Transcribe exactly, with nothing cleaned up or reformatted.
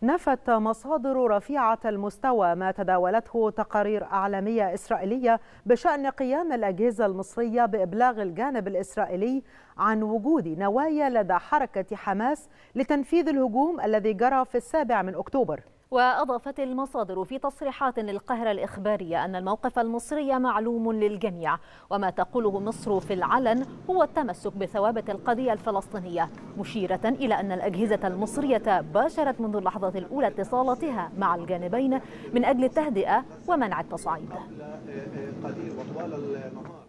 نفت مصادر رفيعة المستوى ما تداولته تقارير إعلامية إسرائيلية بشأن قيام الأجهزة المصرية بإبلاغ الجانب الإسرائيلي عن وجود نوايا لدى حركة حماس لتنفيذ الهجوم الذي جرى في السابع من أكتوبر. وأضافت المصادر في تصريحات للقاهرة الإخبارية أن الموقف المصري معلوم للجميع، وما تقوله مصر في العلن هو التمسك بثوابت القضية الفلسطينية، مشيرة إلى أن الأجهزة المصرية باشرت منذ اللحظة الأولى اتصالاتها مع الجانبين من أجل التهدئة ومنع التصعيد.